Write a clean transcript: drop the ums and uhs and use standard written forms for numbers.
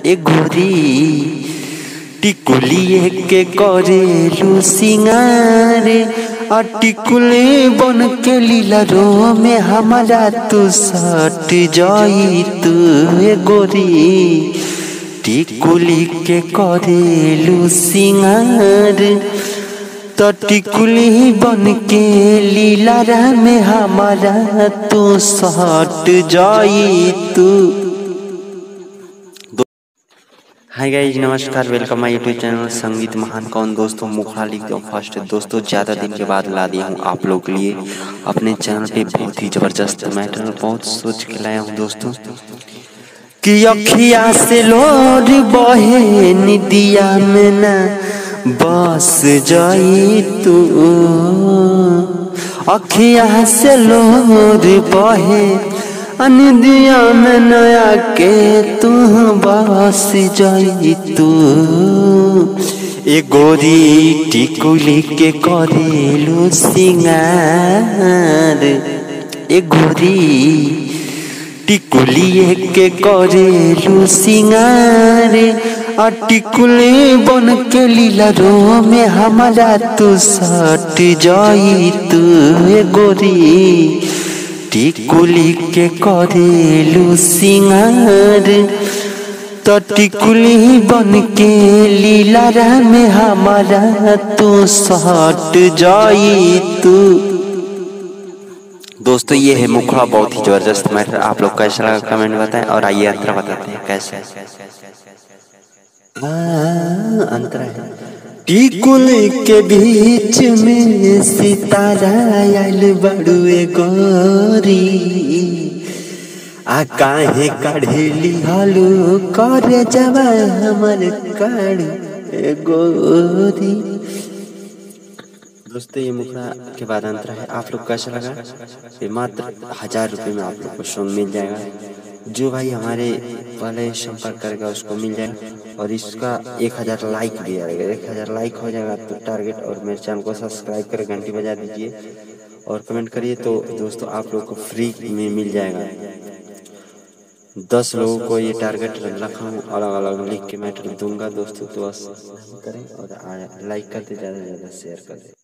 ए गोरी टिकुलिए के करेलू सिंगार आ टिकुले बन के लीला रो में हमारा तू सट जाई तू ए गोरी टिकुली के करेलू सिंगार तो टिकुली बन के लीला में हमारा तू सट जाई तू। हाय गाइस, नमस्कार, वेलकम माय यूट्यूब चैनल संगीत महान कौन। दोस्तों मुखड़ा लिख दो फर्स्ट। दोस्तों ज़्यादा दिन के बाद ला दिया हूँ आप लोग के लिए अपने चैनल पे बहुत ही ज़बरदस्त मैटर, बहुत सोच के लाया हूँ दोस्तों कि अखिया से लोर बहे निदिया में ना बस जाई तू, अखिया से लोर बहे अनिदिया में नया के तू बस जाई तू ए गोरी टिकुली के करेलू सिंगार ए गोरी टिकुलिए के करेलू सिंगार आ टिकुले बन के लीला रो में हमारा तू सट जाई तू ए गोरी टिकुली के करेलू सिंगार तो टिकुली बन के लीला में हमारा तू सट जाई तू। दोस्तों ये है मुखड़ा, बहुत ही जबरदस्त मैटर। आप लोग कैसा लगा कमेंट बताएं और आइए अंतरा बताते हैं कैसे। अंतरा है टिकुल के बीच में सितारा आयल बड़ुए गोरी आ काहे काढ़ेली हालू करे जवा हमर काढ़ू गोरी। दोस्तों ये मुखड़ा के बाद अंतरा है। आप लोग कैसा लगा? ये मात्र 1000 रुपये में आप लोग को सॉन्ग मिल जाएगा। जो भाई हमारे पहले संपर्क करेगा उसको मिल जाएगा और इसका 1000 लाइक भी आएगा। 1000 लाइक हो जाएगा तो टारगेट। और मेरे चैनल को सब्सक्राइब कर घंटी बजा दीजिए और कमेंट करिए तो दोस्तों आप लोग को फ्री में मिल जाएगा। 10 लोगों को ये टारगेट रखा हूँ, अलग अलग लिख के मैटर दूंगा दोस्तों। तो बस करें और लाइक करते ज़्यादा से ज़्यादा शेयर करें।